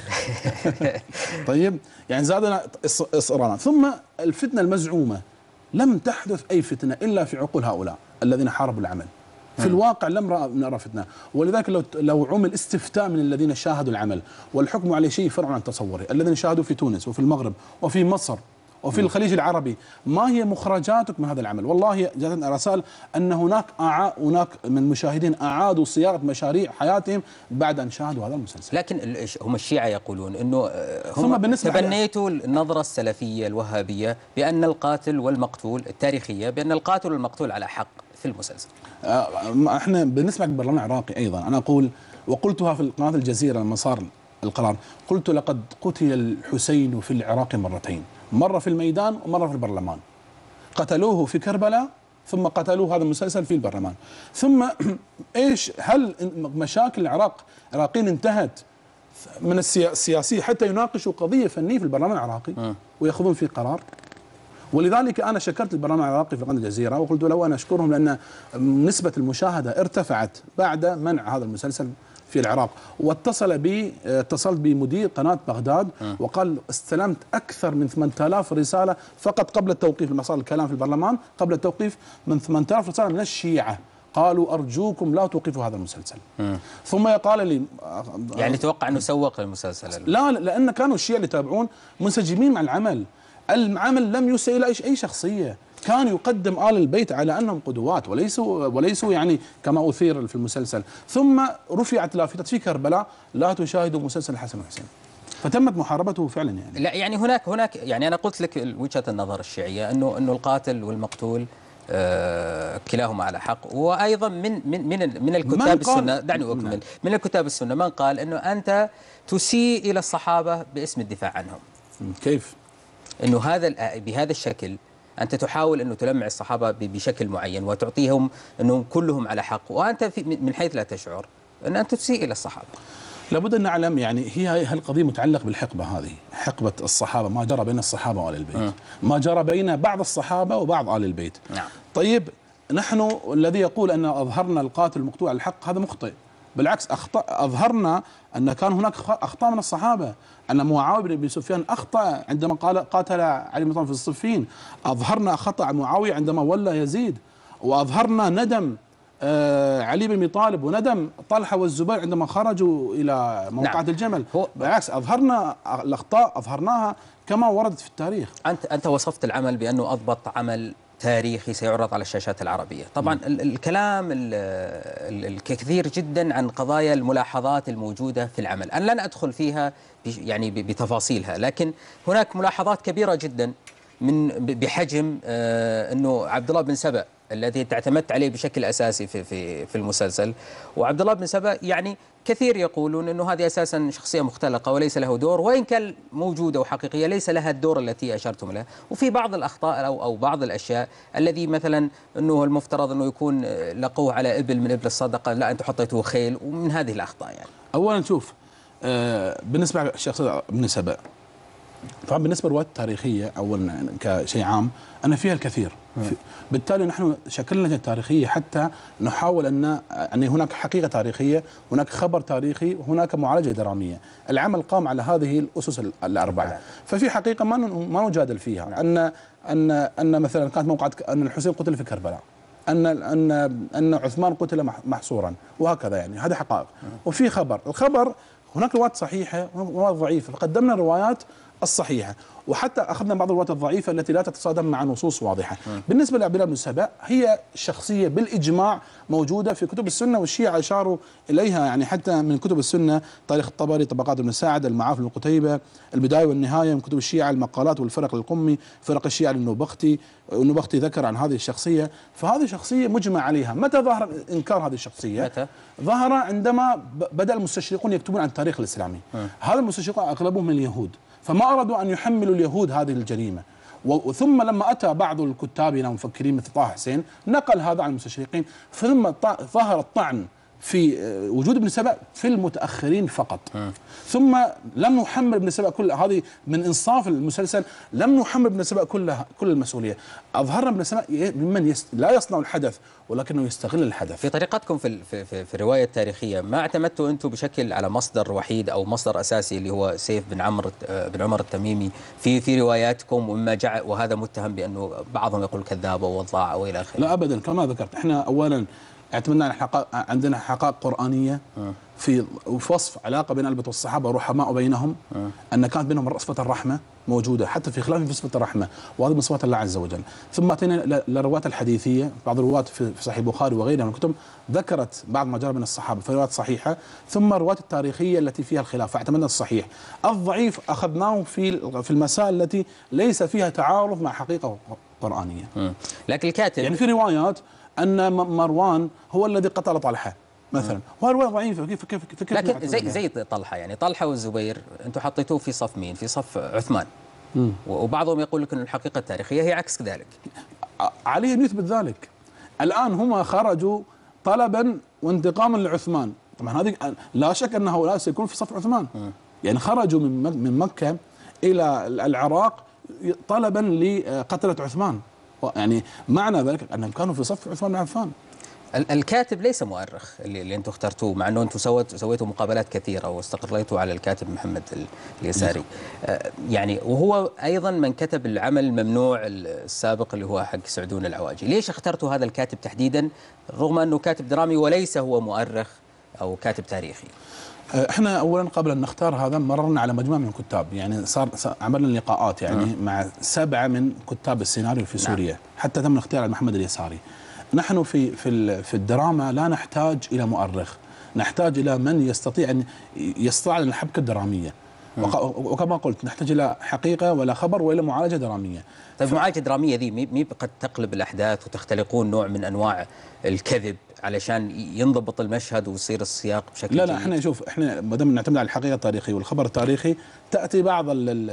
طيب، يعني زادنا إصرارنا. ثم الفتنة المزعومة، لم تحدث أي فتنة إلا في عقول هؤلاء الذين حاربوا العمل. في الواقع لم نرى فتنة، ولذلك لو لو عمل استفتاء من الذين شاهدوا العمل والحكم عليه شيء فرع عن تصوري، الذين شاهدوا في تونس وفي المغرب وفي مصر وفي م. الخليج العربي، ما هي مخرجاتك من هذا العمل؟ والله جاءتنا رسائل أن هناك أعا هناك من مشاهدين أعادوا صياغة مشاريع حياتهم بعد أن شاهدوا هذا المسلسل. لكن هم الشيعة يقولون أنه هم تبنيتوا النظرة السلفية الوهابية بأن القاتل والمقتول التاريخية، بأن القاتل والمقتول على حق في المسلسل. احنا بالنسبة للبرلمان العراقي أيضا أنا أقول، وقلتها في قناة الجزيرة لما صار القرار، قلت لقد قتل الحسين في العراق مرتين، مرة في الميدان ومرة في البرلمان. قتلوه في كربلاء ثم قتلوه هذا المسلسل في البرلمان. ثم ايش هل مشاكل العراق العراقيين انتهت من السياسية حتى يناقشوا قضية فنية في البرلمان العراقي ويأخذون فيه قرار؟ ولذلك أنا شكرت البرلمان العراقي في قناة الجزيرة وقلت له أنا أشكرهم لأن نسبة المشاهدة ارتفعت بعد منع هذا المسلسل في العراق. واتصل بي اتصلت بمدير قناة بغداد وقال استلمت أكثر من ثمانية آلاف رسالة فقط قبل التوقيف، لما صار الكلام في البرلمان قبل التوقيف، من ثمانية آلاف رسالة من الشيعة قالوا أرجوكم لا توقفوا هذا المسلسل. م. ثم قال لي يعني توقع أنه سوق للمسلسل؟ لا، لأن كانوا الشيعة اللي يتابعون منسجمين مع العمل. العمل لم يسئ إلى أي شخصية، كان يقدم آل البيت على أنهم قدوات وليسوا وليسوا يعني كما أثير في المسلسل. ثم رفعت لافتة في كربلاء لا تشاهدوا مسلسل الحسن والحسين، فتمت محاربته فعلا. يعني لا، يعني هناك هناك يعني أنا قلت لك وجهة النظر الشيعية أنه أنه القاتل والمقتول آه كلاهما على حق. وايضا من من من من الكتاب السنه، دعني اكمل، من الكتاب السنه من قال انه انت تسيء الى الصحابه باسم الدفاع عنهم. كيف؟ انه هذا بهذا الشكل انت تحاول انه تلمع الصحابه بشكل معين وتعطيهم انهم كلهم على حق، وانت في من حيث لا تشعر ان انت تسيء الى الصحابه. لابد ان نعلم يعني هي القضيه متعلقه بالحقبه هذه، حقبه الصحابه، ما جرى بين الصحابه وآل البيت، م. ما جرى بين بعض الصحابه وبعض آل البيت. نعم. طيب، نحن الذي يقول ان اظهرنا القاتل المقتول على الحق هذا مخطئ، بالعكس أخطأ، اظهرنا ان كان هناك اخطاء من الصحابه، ان معاويه بن ابي سفيان اخطا عندما قال قاتل علي بن طالب في الصفين، اظهرنا خطا معاويه عندما ولى يزيد، واظهرنا ندم آه علي بن ابي طالب وندم طلحه والزبير عندما خرجوا الى موقعة نعم. الجمل. بالعكس اظهرنا الاخطاء، اظهرناها كما وردت في التاريخ. انت انت وصفت العمل بانه اضبط عمل تاريخي سيعرض على الشاشات العربية. طبعا م. الكلام الكثير جدا عن قضايا الملاحظات الموجودة في العمل، أنا لن أدخل فيها يعني بتفاصيلها، لكن هناك ملاحظات كبيرة جدا من بحجم أنه عبد الله بن سبأ الذي انت اعتمدت عليه بشكل اساسي في في في المسلسل. وعبد الله بن سبأ يعني كثير يقولون انه هذه اساسا شخصيه مختلقه وليس له دور، وان كان موجوده وحقيقيه ليس لها الدور التي اشرتم له. وفي بعض الاخطاء او او بعض الاشياء الذي مثلا انه المفترض انه يكون لقوه على ابل من ابل الصدقه، لا انتم حطيتوه خيل، ومن هذه الاخطاء يعني. اولا شوف، آه بالنسبه لشخصيه ابن سبأ، طبعا بالنسبه للروايات التاريخيه اولا كشيء عام انا فيها الكثير، بالتالي نحن شكلنا لجنه تاريخيه حتى نحاول ان يعني هناك حقيقه تاريخيه، هناك خبر تاريخي، وهناك معالجه دراميه. العمل قام على هذه الاسس الاربعه، ففي حقيقه ما ما نجادل فيها ان ان ان مثلا كانت موقعة ان الحسين قتل في كربلاء، ان ان ان عثمان قتل محصورا، وهكذا يعني هذه حقائق. وفي خبر، الخبر هناك روايات صحيحه وروايات ضعيفه، فقدمنا الروايات الصحيحه، وحتى اخذنا بعض الروايات الضعيفه التي لا تتصادم مع نصوص واضحه. م. بالنسبه لعبد الله بن سبأ هي شخصيه بالاجماع موجوده في كتب السنه، والشيعه اشاروا اليها يعني حتى من كتب السنه، تاريخ الطبري، طبقات ابن سعد، المعافي بن قتيبه، البدايه والنهايه، من كتب الشيعه المقالات والفرق للقمي، فرق الشيعه للنوبختي، النوبختي ذكر عن هذه الشخصيه، فهذه شخصيه مجمع عليها. متى ظهر انكار هذه الشخصيه؟ متى؟ ظهر عندما بدا المستشرقون يكتبون عن التاريخ الاسلامي. م. هذا المستشرقون اغلبهم من اليهود، فما أرادوا أن يحملوا اليهود هذه الجريمة، وثم لما أتى بعض الكتاب والمفكرين مثل طه حسين نقل هذا عن المستشرقين، ثم ظهر الطعن في وجود ابن سبأ في المتأخرين فقط. م. ثم لم نحمل ابن سبأ كل هذه، من إنصاف المسلسل لم نحمل ابن سبأ كل كل المسؤولية، أظهرنا ابن سبأ ممن يست لا يصنع الحدث ولكنه يستغل الحدث. في طريقتكم في في في, في الرواية التاريخية ما اعتمدتوا أنتم بشكل على مصدر وحيد أو مصدر أساسي اللي هو سيف بن عمرو بن عمر التميمي في في رواياتكم، ومما جعل وهذا متهم بأنه بعضهم يقول كذاب أو وضاع أو إلى آخره؟ لا أبدا، كما ذكرت احنا أولا اعتمدنا على حقائق، عندنا حقائق قرآنية في وصف علاقة بين البت والصحابة ورحماء بينهم، أن كانت بينهم صفة الرحمة موجودة حتى في خلاف في صفة الرحمة، وهذا من صفات الله عز وجل. ثم أتينا للروايات الحديثية، بعض الروايات في صحيح البخاري وغيرها من الكتب ذكرت بعض ما جرى من الصحابة في روايات صحيحة، ثم الروايات التاريخية التي فيها الخلاف فاعتمدنا الصحيح. الضعيف أخذناه في في المسائل التي ليس فيها تعارض مع حقيقة قرآنية. م. لكن الكاتب يعني في روايات أن مروان هو الذي قتل طلحة مثلا، وهي رواية ضعيفة. كيف كيف كيف لكن زي زي طلحة، يعني طلحة والزبير أنتم حطيتوه في صف مين؟ في صف عثمان. م. وبعضهم يقول لك أن الحقيقة التاريخية هي عكس ذلك. عليه أن يثبت ذلك. الآن هم خرجوا طلبا وانتقاما لعثمان، طبعا هذه لا شك أن هؤلاء سيكون في صف عثمان. م. يعني خرجوا من من مكة إلى العراق طلبا لقتلة عثمان، يعني معنى ذلك أنهم كانوا في صف عثمان بن عفان. الكاتب ليس مؤرخ اللي, اللي انتم اخترتوه، مع انه انتم سويتوا سويتوا مقابلات كثيره واستقريتوا على الكاتب محمد اليساري. آه يعني وهو ايضا من كتب العمل الممنوع السابق اللي هو حق سعدون العواجي. ليش اخترتوا هذا الكاتب تحديدا رغم انه كاتب درامي وليس هو مؤرخ او كاتب تاريخي؟ احنا اولا قبل ان نختار هذا مررنا على مجموعه من الكتاب، يعني صار عملنا لقاءات يعني أه. مع سبعه من كتاب السيناريو في سوريا. نعم. حتى تم الاختيار على محمد اليساري. نحن في في في الدراما لا نحتاج الى مؤرخ، نحتاج الى من يستطيع ان يصنع لنا الحبكه الدراميه. وكما قلت نحتاج الى حقيقه ولا خبر والى معالجه دراميه. طيب المعالجه الدراميه ذي مي قد تقلب الاحداث وتختلقون نوع من انواع الكذب علشان ينضبط المشهد ويصير السياق بشكل لا جيد؟ لا احنا شوف، احنا ما دام نعتمد على الحقيقه التاريخيه والخبر التاريخي تاتي بعض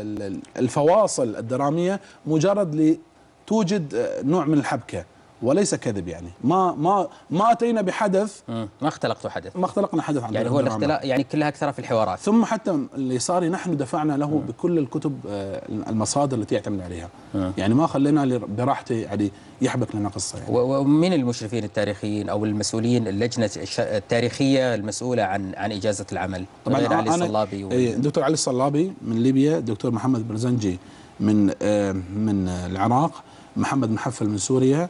الفواصل الدراميه مجرد لتوجد نوع من الحبكه وليس كذب. يعني ما ما ما اتينا بحدث، ما اختلقتوا حدث، ما اختلقنا حدث عن يعني هو الاختلاق يعني كلها اكثر في الحوارات. ثم حتى اليساري نحن دفعنا له م. بكل الكتب المصادر التي يعتمد عليها، م. يعني ما خلينا براحته يعني يحبك لنا قصه. يعني ومن المشرفين التاريخيين او المسؤولين اللجنه التاريخيه المسؤوله عن عن اجازه العمل؟ طبعا غير علي الصلابي الدكتور علي الصلابي من ليبيا، الدكتور محمد برزنجي من من العراق، محمد محفل من سوريا،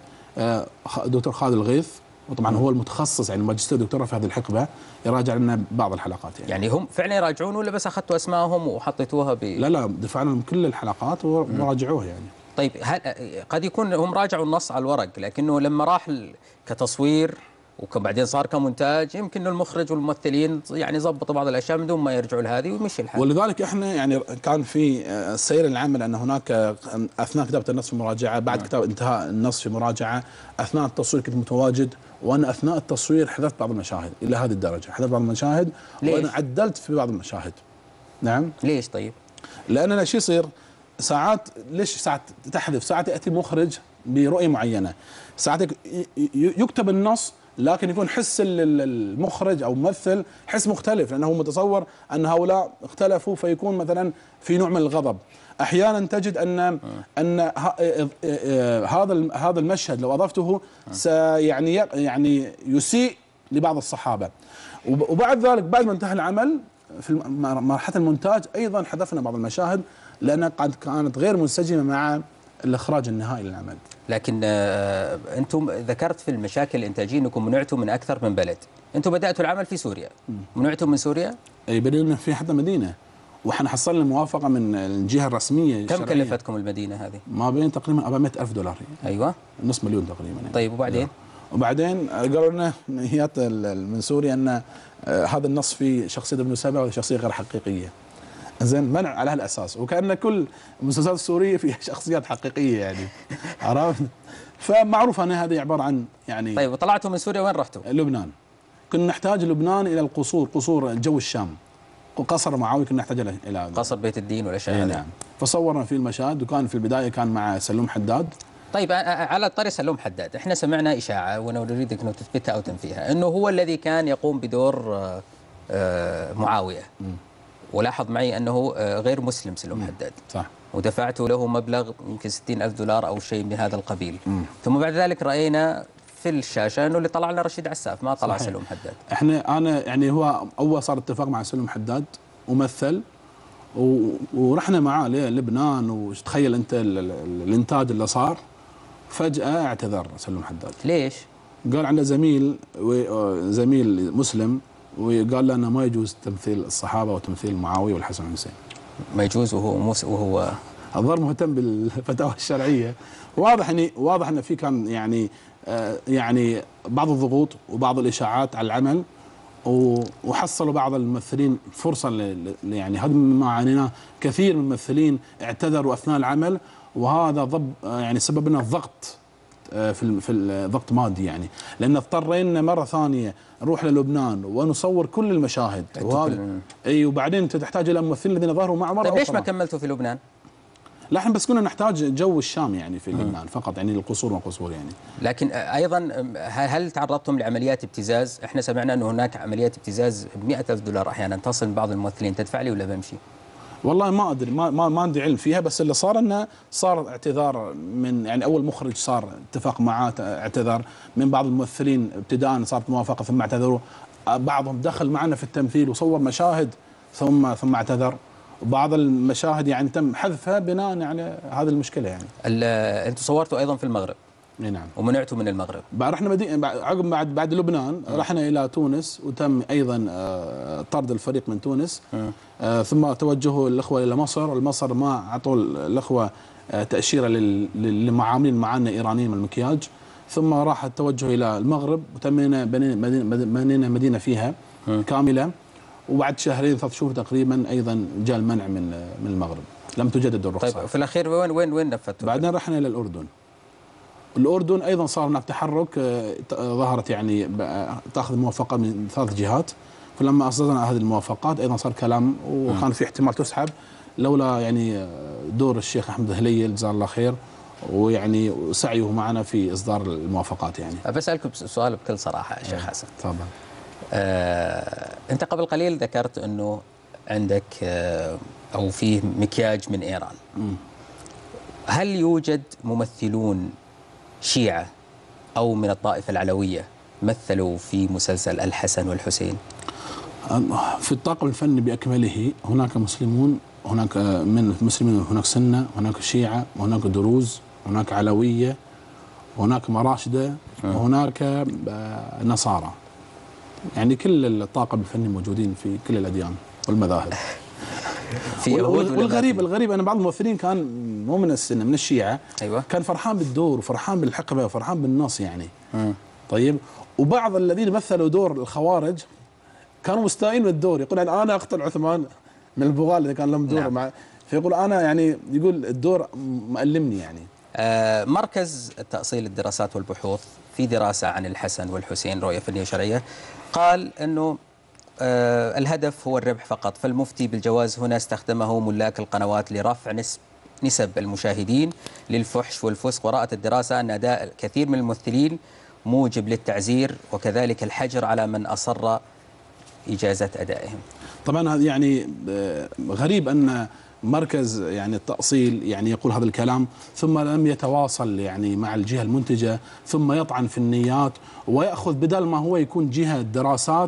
دكتور خالد الغيث، وطبعا هو المتخصص يعني ماجستير دكتوراه في هذه الحقبه، يراجع لنا بعض الحلقات. يعني يعني هم فعلا يراجعون ولا بس اخذتوا اسمائهم وحطيتوها ب لا لا دفعنا لهم كل الحلقات وراجعوها يعني. طيب هل قد يكون هم راجعوا النص على الورق، لكنه لما راح كتصوير وبعدين صار كمونتاج، يمكن المخرج والممثلين يعني ضبطوا بعض الاشياء من دون ما يرجعوا لهذه ويمشي الحال. ولذلك احنا يعني كان في سير العمل ان هناك اثناء كتابه النص في مراجعه، بعد كتابه انتهاء النص في مراجعه، اثناء التصوير كنت متواجد، وانا اثناء التصوير حذفت بعض المشاهد الى هذه الدرجه، حذفت بعض المشاهد وانا عدلت في بعض المشاهد. نعم. ليش طيب؟ لان شو يصير؟ ساعات ليش ساعات تحذف؟ ساعات ياتي مخرج برؤيه معينه، ساعات يكتب النص لكن يكون حس المخرج او الممثل حس مختلف، لانه متصور ان هؤلاء اختلفوا، فيكون مثلا في نوع من الغضب. احيانا تجد ان ان هذا هذا المشهد لو اضفته سيعني يعني يسيء لبعض الصحابه. وبعد ذلك بعد ما انتهى العمل في مرحله المونتاج ايضا حذفنا بعض المشاهد لانها قد كانت غير منسجمه مع الاخراج النهائي للعمل. لكن آه انتم ذكرت في المشاكل الانتاجيه انكم منعتم من اكثر من بلد. انتم بداتوا العمل في سوريا، منعتم من سوريا؟ اي بدينا في حتى مدينه، واحنا حصلنا موافقه من الجهه الرسميه. كم كلفتكم المدينه هذه؟ ما بين تقريبا أربعمائة ألف دولار. ايوه، نص مليون تقريبا يعني. طيب وبعدين؟ وبعدين قالوا لنا هيئات من سوريا ان هذا النص فيه شخصيه ابن سبع وشخصيه غير حقيقيه. زين، منع على هالاساس، وكأن كل المسلسلات السوريه فيها شخصيات حقيقيه يعني. عرفت؟ فمعروف ان هذه عباره عن يعني. طيب وطلعتوا من سوريا وين رحتوا؟ لبنان. كنا نحتاج لبنان الى القصور، قصور جو الشام. قصر معاويه كنا نحتاج الى الى قصر بيت الدين والاشياء هذه. نعم. فصورنا فيه المشاهد، وكان في البدايه كان مع سلوم حداد. طيب على طاري سلوم حداد، احنا سمعنا اشاعه وانا اريدك انه تثبتها او تنفيها، انه هو الذي كان يقوم بدور معاويه. م. ولاحظ معي أنه غير مسلم سلوم حداد. صح. ودفعت له مبلغ يمكن ستين ألف دولار أو شيء من هذا القبيل. مم. ثم بعد ذلك رأينا في الشاشة أنه اللي طلع لنا رشيد عساف، ما طلع صحيح. سلوم حداد. احنا أنا يعني هو أول صار اتفاق مع سلوم حداد ومثل، ورحنا معاه للبنان، وتخيل أنت الإنتاج اللي صار، فجأة اعتذر سلوم حداد. ليش؟ قال عنده زميل زميل مسلم وقال لنا ما يجوز تمثيل الصحابه وتمثيل معاويه والحسن والحسين. ما يجوز وهو موس وهو الظاهر مهتم بالفتاوى الشرعيه. واضح اني واضح ان في كان يعني آه يعني بعض الضغوط وبعض الاشاعات على العمل، وحصلوا بعض الممثلين فرصه يعني هذا ما عانيناه، كثير من الممثلين اعتذروا اثناء العمل، وهذا ضب يعني سبب لنا الضغط في في الضغط مادي يعني، لان اضطرينا مره ثانيه نروح للبنان ونصور كل المشاهد. اي وبعدين انت تحتاج الى ممثلين الذين ظهروا مع مره. طيب ليش ما كملتوا في لبنان؟ لا احنا بس كنا نحتاج جو الشام يعني في لبنان فقط، يعني القصور والقصور يعني. لكن ايضا هل تعرضتم لعمليات ابتزاز؟ احنا سمعنا انه هناك عمليات ابتزاز ب مئة ألف دولار احيانا تصل من بعض الممثلين، تدفع لي ولا بمشي؟ والله ما ادري، ما ما, ما عندي علم فيها، بس اللي صار انه صار اعتذار من يعني اول مخرج صار اتفاق معاه اعتذر، من بعض الممثلين ابتداء صارت موافقه ثم اعتذروا، بعضهم دخل معنا في التمثيل وصور مشاهد ثم ثم اعتذر، وبعض المشاهد يعني تم حذفها بناء على هذه المشكله يعني. انتم صورتوا ايضا في المغرب؟ نعم. ومنعتوا من المغرب. بعد رحنا مدينه عقب بعد بعد لبنان م. رحنا الى تونس، وتم ايضا طرد الفريق من تونس. آه ثم توجهوا الاخوه الى مصر، المصر ما اعطوا الاخوه آه تاشيره للمعاملين معنا ايرانيين من المكياج، ثم راح التوجه الى المغرب، وتمينا بنينا مدينه فيها م. كامله، وبعد شهرين ثلاث شهور تقريبا ايضا جاء المنع من من المغرب، لم تجدد الرخصه. طيب في الاخير وين وين وين نفذتوا؟ بعدين رحنا الى الاردن. الأردن أيضا صار هناك تحرك، ظهرت يعني تأخذ موافقة من ثلاث جهات، فلما أصدرنا هذه الموافقات أيضا صار كلام، وكان في احتمال تسحب لولا يعني دور الشيخ أحمد هليل جزاه الله خير، ويعني سعيه معنا في إصدار الموافقات يعني. بسألكم سؤال بكل صراحة يا شيخ حسن. طبعا. آه أنت قبل قليل ذكرت أنه عندك آه أو فيه مكياج من إيران. م. هل يوجد ممثلون شيعة أو من الطائفة العلوية مثلوا في مسلسل الحسن والحسين؟ في الطاقم الفني بأكمله هناك مسلمون، هناك من المسلمين هناك سنة، هناك شيعة، وهناك دروز، هناك علوية، وهناك مراشدة، وهناك نصارى. يعني كل الطاقم الفني موجودين في كل الأديان والمذاهب. في والغريب الغريب أن بعض الممثلين كان مو من السنة، من الشيعة. أيوة. كان فرحان بالدور وفرحان بالحقبة وفرحان بالنص يعني. م. طيب، وبعض الذين مثلوا دور الخوارج كانوا مستائين من الدور، يقول يعني انا اقتل عثمان من البغاة اللي كان لهم دور نعم. مع فيقول انا يعني يقول الدور مألمني يعني. آه مركز تأصيل الدراسات والبحوث في دراسة عن الحسن والحسين رؤية فنية شرعية قال انه آه الهدف هو الربح فقط، فالمفتي بالجواز هنا استخدمه ملاك القنوات لرفع نسب نسب المشاهدين للفحش والفسق، ورأت الدراسة أن أداء كثير من الممثلين موجب للتعزير وكذلك الحجر على من أصر إجازة أدائهم. طبعا هذا يعني غريب أن مركز يعني التأصيل يعني يقول هذا الكلام ثم لم يتواصل يعني مع الجهة المنتجة، ثم يطعن في النيات ويأخذ بدل ما هو يكون جهة دراسات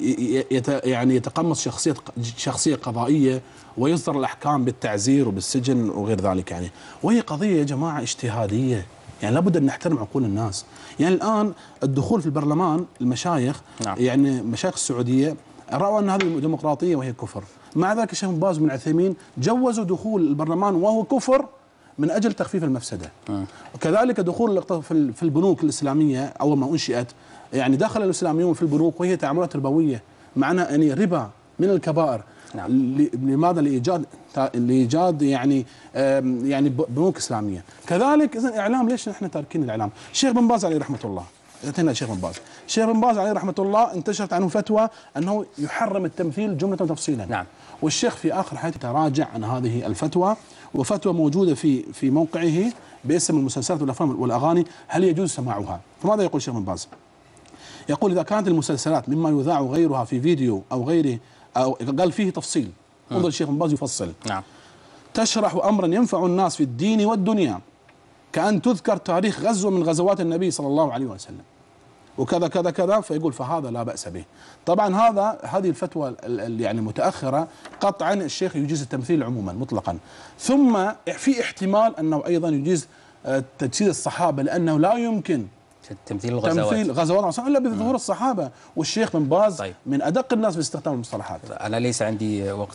يعني يتقمص شخصية شخصية قضائية ويصدر الأحكام بالتعزير وبالسجن وغير ذلك يعني. وهي قضية يا جماعة اجتهادية، يعني لابد أن نحترم عقول الناس. يعني الآن الدخول في البرلمان المشايخ نعم. يعني مشايخ السعودية رأوا أن هذه ديمقراطية وهي كفر، مع ذلك الشيخ بن باز بن عثيمين جوزوا دخول البرلمان وهو كفر من أجل تخفيف المفسدة. م. وكذلك دخول في البنوك الإسلامية أول ما أنشئت، يعني دخل الإسلاميون في البنوك وهي تعاملات ربوية، معنى يعني ربا من الكبائر. نعم. لماذا؟ لإيجاد لإيجاد يعني يعني بنوك إسلامية. كذلك إذا الإعلام، ليش نحن تاركين الإعلام؟ الشيخ بن باز عليه رحمة الله، انتهينا الشيخ بن باز، الشيخ بن باز عليه رحمة الله انتشرت عنه فتوى أنه يحرم التمثيل جملة وتفصيلا. نعم. والشيخ في آخر حياته تراجع عن هذه الفتوى، وفتوى موجودة في في موقعه باسم المسلسلات والأفلام والأغاني هل يجوز سماعها؟ فماذا يقول الشيخ بن باز؟ يقول إذا كانت المسلسلات مما يذاع غيرها في فيديو أو غيره، أو قال فيه تفصيل، انظر الشيخ بن باز يفصل. نعم. تشرح أمرا ينفع الناس في الدين والدنيا، كأن تذكر تاريخ غزوة من غزوات النبي صلى الله عليه وسلم وكذا كذا كذا، فيقول فهذا لا بأس به. طبعا هذا هذه الفتوى يعني المتأخرة قطعا الشيخ يجيز التمثيل عموما مطلقا، ثم في احتمال أنه أيضا يجيز تجسيد الصحابة، لأنه لا يمكن تمثيل الغزوات تمثيل غزوات الا بظهور الصحابه. والشيخ بن باز طيب. من ادق الناس في استخدام المصطلحات. انا ليس عندي وقت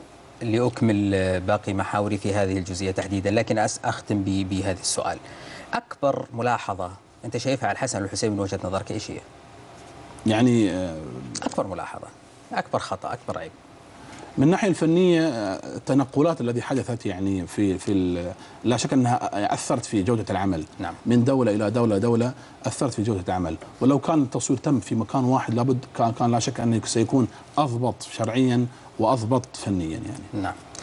لاكمل باقي محاوري في هذه الجزئيه تحديدا، لكن اختم بهذا السؤال. اكبر ملاحظه انت شايفها على الحسن والحسين من وجهه نظرك ايش هي؟ يعني اكبر ملاحظه، اكبر خطا، اكبر عيب من الناحيه الفنيه. التنقلات التي حدثت يعني في في لا شك انها اثرت في جوده العمل. نعم. من دوله الى دوله دوله اثرت في جوده العمل، ولو كان التصوير تم في مكان واحد لابد كان, كان لا شك انه سيكون اضبط شرعيا واضبط فنيا يعني. نعم.